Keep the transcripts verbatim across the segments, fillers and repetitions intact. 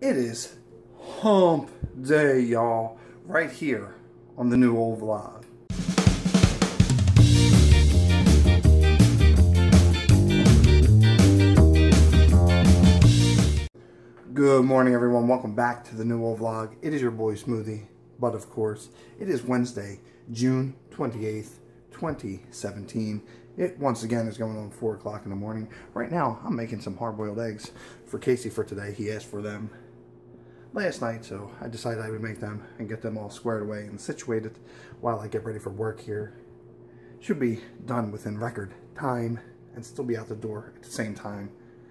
It is hump day, y'all, right here on the New Old Vlog. Good morning, everyone. Welcome back to the New Old Vlog. It is your boy Smoothie, but of course, it is Wednesday, June twenty-eighth, twenty seventeen. It once again is going on four o'clock in the morning. Right now, I'm making some hard-boiled eggs for Casey for today. He asked for them last night, so I decided I would make them and get them all squared away and situated while I get ready for work here. Should be done within record time and still be out the door at the same time.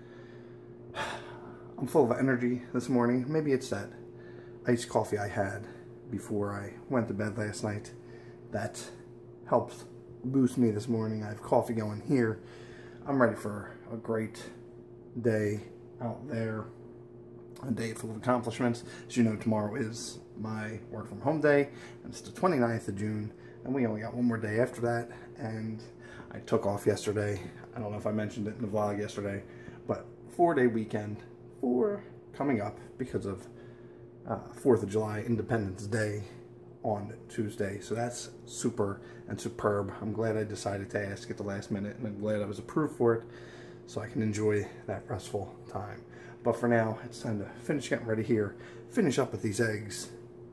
I'm full of energy this morning. Maybe it's that iced coffee I had before I went to bed last night that helped boost me this morning. I have coffee going here. I'm ready for a great day out there. A day full of accomplishments. As you know, tomorrow is my work from home day, and it's the twenty-ninth of June, and we only got one more day after that, and I took off yesterday. I don't know if I mentioned it in the vlog yesterday, but four-day weekend for coming up because of uh, fourth of July, Independence Day on Tuesday, so that's super and superb. I'm glad I decided to ask at the last minute, and I'm glad I was approved for it, so I can enjoy that restful time. But for now, it's time to finish getting ready here, finish up with these eggs,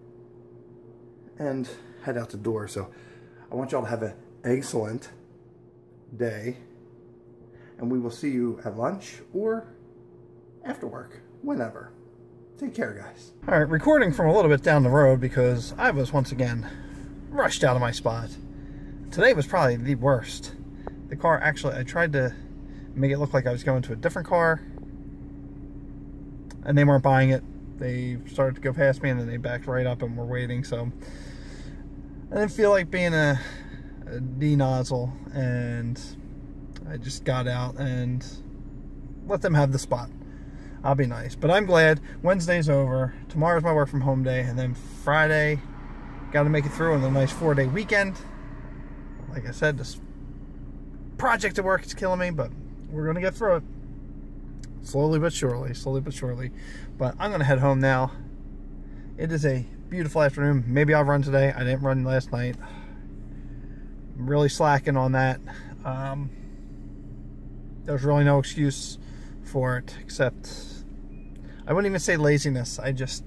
and head out the door. So I want y'all to have an excellent day, and we will see you at lunch or after work, whenever. Take care, guys. All right, recording from a little bit down the road because I was once again rushed out of my spot. Today was probably the worst. The car, actually, I tried to make it look like I was going to a different car, and they weren't buying it. They started to go past me, and then they backed right up and were waiting. So I didn't feel like being a, a D-nozzle, and I just got out and let them have the spot. I'll be nice. But I'm glad Wednesday's over. Tomorrow's my work from home day, and then Friday, got to make it through on a nice four-day weekend. Like I said, this project at work is killing me, but we're going to get through it. Slowly but surely, slowly but surely. But I'm going to head home now. It is a beautiful afternoon. Maybe I'll run today. I didn't run last night. I'm really slacking on that. Um, there's really no excuse for it, except I wouldn't even say laziness. I just,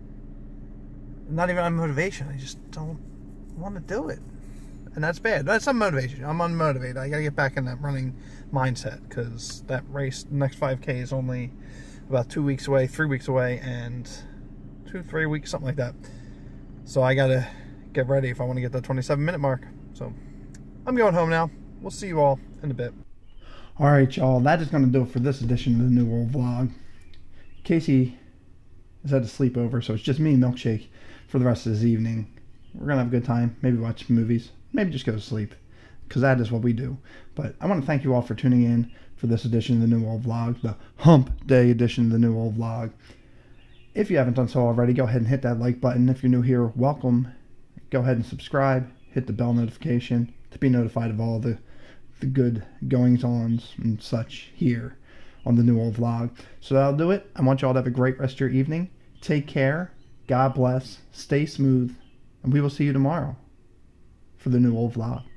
not even on motivation. I just don't want to do it. And that's bad. That's some motivation. I'm unmotivated. I got to get back in that running mindset because that race, the next five K, is only about two weeks away, three weeks away, and two, three weeks, something like that. So I got to get ready if I want to get the twenty-seven minute mark. So I'm going home now. We'll see you all in a bit. All right, y'all. That is going to do it for this edition of the New Old Vlog. Casey has had a sleepover, so it's just me and Milkshake for the rest of this evening. We're going to have a good time. Maybe watch movies. Maybe just go to sleep, because that is what we do. But I want to thank you all for tuning in for this edition of the New Old Vlog, the Hump Day edition of the New Old Vlog. If you haven't done so already, go ahead and hit that like button. If you're new here, welcome. Go ahead and subscribe. Hit the bell notification to be notified of all the, the good goings-ons and such here on the New Old Vlog. So that'll do it. I want you all to have a great rest of your evening. Take care. God bless. Stay smooth. And we will see you tomorrow for the New Old Vlog.